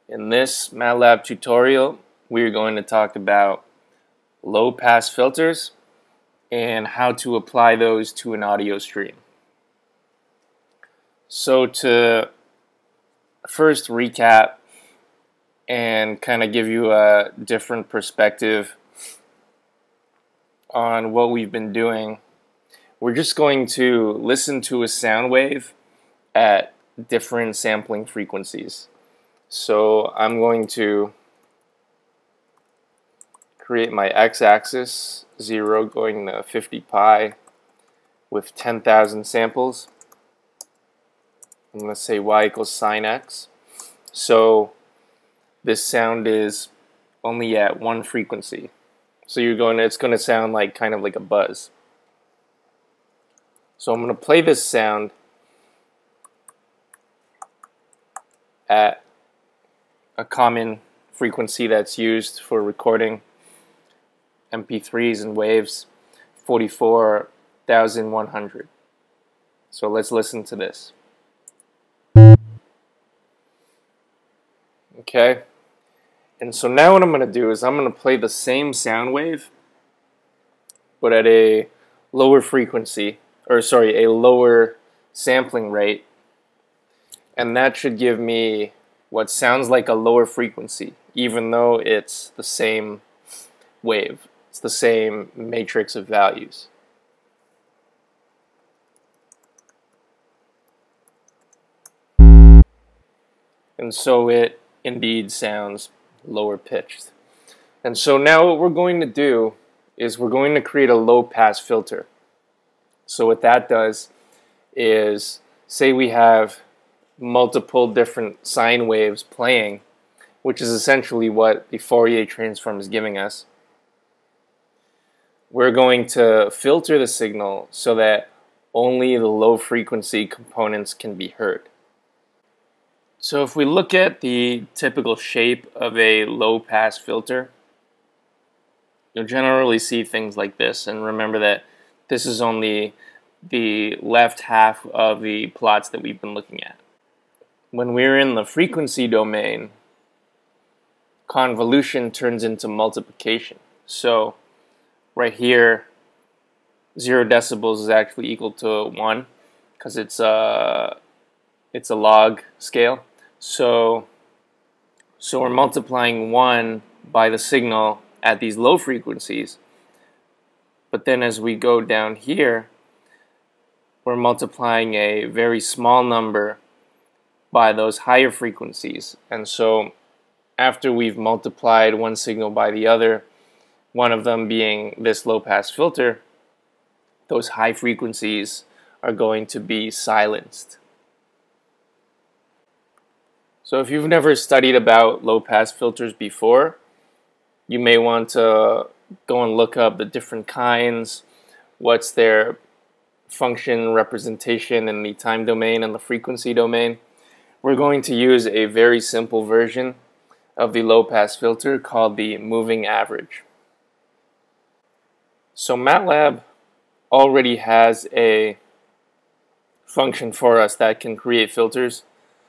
In this MATLAB tutorial, we're going to talk about low-pass filters and how to apply those to an audio stream. So to first recap and kind of give you a different perspective on what we've been doing, we're just going to listen to a sound wave at different sampling frequencies. So I'm going to create my x-axis, 0 going to 50 pi with 10,000 samples. I'm going to say y equals sine x. So this sound is only at one frequency. So it's going to sound like kind of like a buzz. So I'm going to play this sound at a common frequency that's used for recording MP3s and waves, 44,100. So let's listen to this. Okay, and so now what I'm going to do is I'm going to play the same sound wave, but at a lower frequency, or sorry, a lower sampling rate, and that should give me what sounds like a lower frequency, even though it's the same wave. It's the same matrix of values. And so it indeed sounds lower pitched. And so now what we're going to do is we're going to create a low pass filter. So what that does is, say we have multiple different sine waves playing, which is essentially what the Fourier transform is giving us. We're going to filter the signal so that only the low frequency components can be heard. So if we look at the typical shape of a low pass filter, you'll generally see things like this, and remember that this is only the left half of the plots that we've been looking at. When we're in the frequency domain, convolution turns into multiplication. So right here, 0 decibels is actually equal to 1 because it's a log scale. So we're multiplying 1 by the signal at these low frequencies. But then as we go down here, we're multiplying a very small number by those higher frequencies. And so after we've multiplied one signal by the other, one of them being this low pass filter, those high frequencies are going to be silenced. So if you've never studied about low pass filters before, you may want to go and look up the different kinds, what's their function representation in the time domain and the frequency domain. We're going to use a very simple version of the low pass filter called the moving average. So MATLAB already has a function for us that can create filters.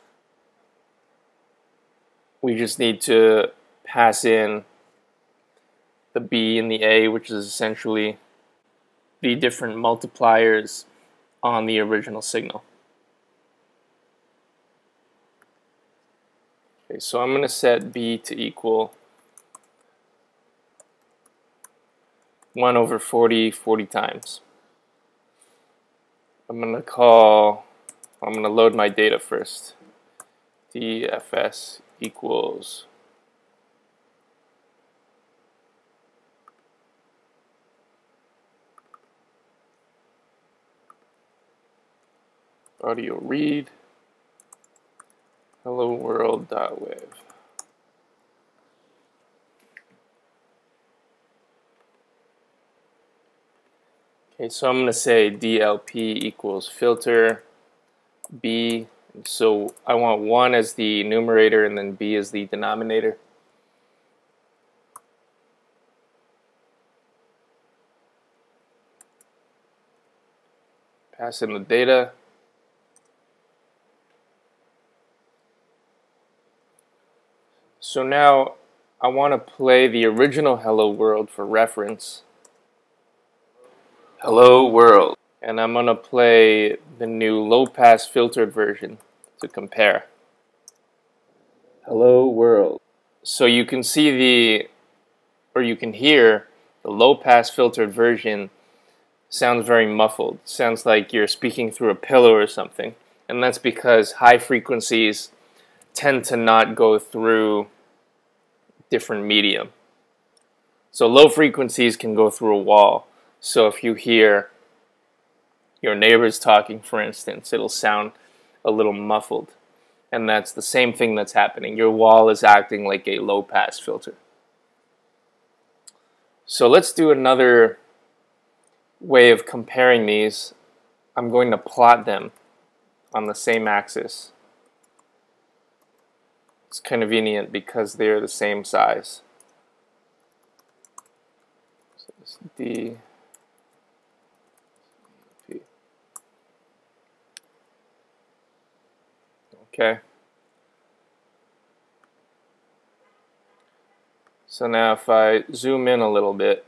We just need to pass in the B and the A, which is essentially the different multipliers on the original signal. Okay, so I'm going to set B to equal 1 over 40 times. I'm going to load my data first. DFS equals audioread helloworld.wav. Okay, so I'm going to say DLP equals filter B. So I want 1 as the numerator and then B as the denominator. Pass in the data. So now I want to play the original Hello World for reference. Hello World. And I'm going to play the new low-pass filtered version to compare. Hello World. So you can see you can hear the low-pass filtered version sounds very muffled. Sounds like you're speaking through a pillow or something. And that's because high frequencies tend to not go through different medium. So low frequencies can go through a wall. So if you hear your neighbors talking, for instance, it'll sound a little muffled. And that's the same thing that's happening. Your wall is acting like a low-pass filter. So let's do another way of comparing these. I'm going to plot them on the same axis. It's convenient because they're the same size. So this D, P. Okay. So now if I zoom in a little bit,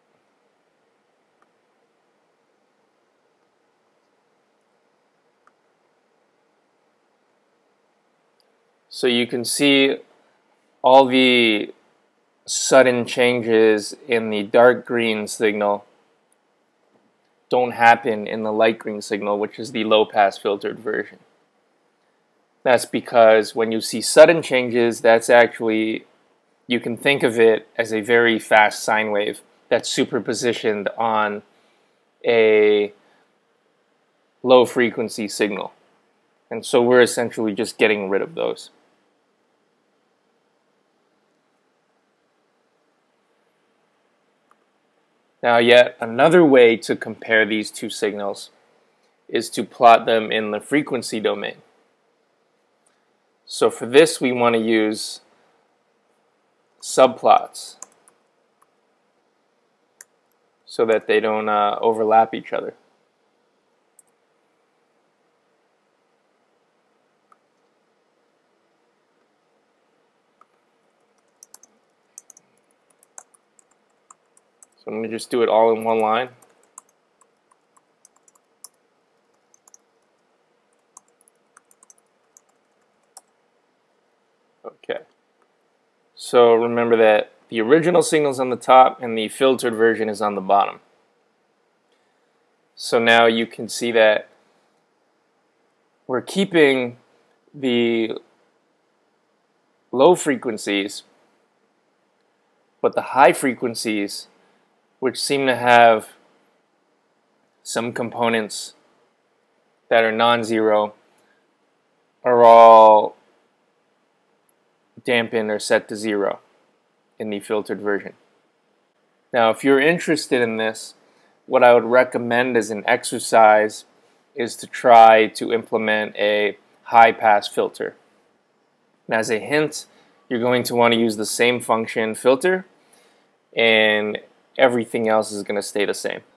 so you can see all the sudden changes in the dark green signal don't happen in the light green signal, which is the low-pass filtered version. That's because when you see sudden changes, that's actually, you can think of it as a very fast sine wave that's superpositioned on a low frequency signal. And so we're essentially just getting rid of those. Now yet another way to compare these two signals is to plot them in the frequency domain. So for this we want to use subplots so that they don't overlap each other. So I'm going to just do it all in one line. Okay. So remember that the original signal is on the top and the filtered version is on the bottom. So now you can see that we're keeping the low frequencies, but the high frequencies, which seem to have some components that are non-zero, are all dampened or set to 0 in the filtered version. Now, if you're interested in this, what I would recommend as an exercise is to try to implement a high-pass filter. And as a hint, you're going to want to use the same function filter, and everything else is going to stay the same.